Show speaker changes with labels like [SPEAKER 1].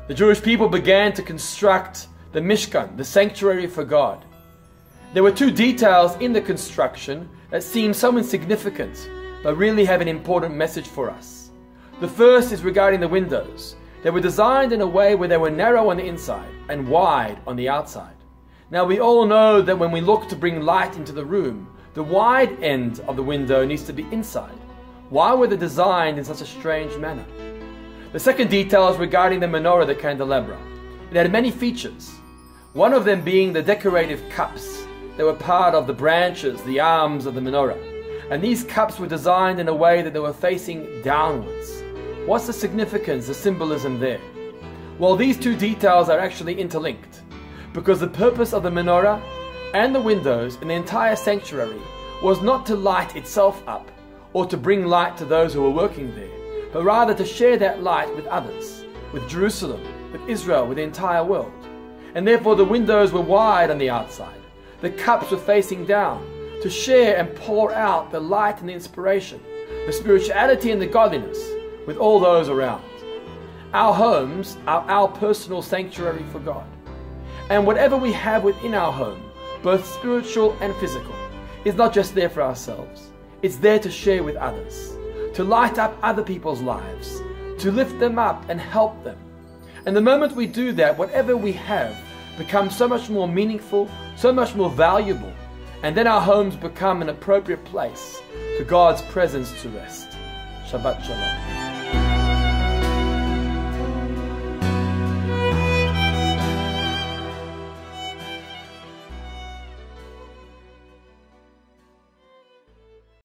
[SPEAKER 1] the Jewish people began to construct the Mishkan, the sanctuary for God. There were two details in the construction that seem so insignificant, but really have an important message for us. The first is regarding the windows. They were designed in a way where they were narrow on the inside and wide on the outside. Now we all know that when we look to bring light into the room, the wide end of the window needs to be inside. Why were they designed in such a strange manner? The second detail is regarding the menorah, the candelabra. It had many features, one of them being the decorative cups that were part of the branches, the arms of the menorah. And these cups were designed in a way that they were facing downwards. What's the significance, the symbolism there? Well, these two details are actually interlinked, because the purpose of the menorah and the windows in the entire sanctuary was not to light itself up or to bring light to those who were working there, but rather to share that light with others, with Jerusalem, with Israel, with the entire world. And therefore the windows were wide on the outside. The cups were facing down to share and pour out the light and the inspiration, the spirituality and the godliness with all those around. Our homes are our personal sanctuary for God. And whatever we have within our home, both spiritual and physical, is not just there for ourselves. It's there to share with others, to light up other people's lives, to lift them up and help them. And the moment we do that, whatever we have becomes so much more meaningful, so much more valuable, and then our homes become an appropriate place for God's presence to rest. Shabbat Shalom.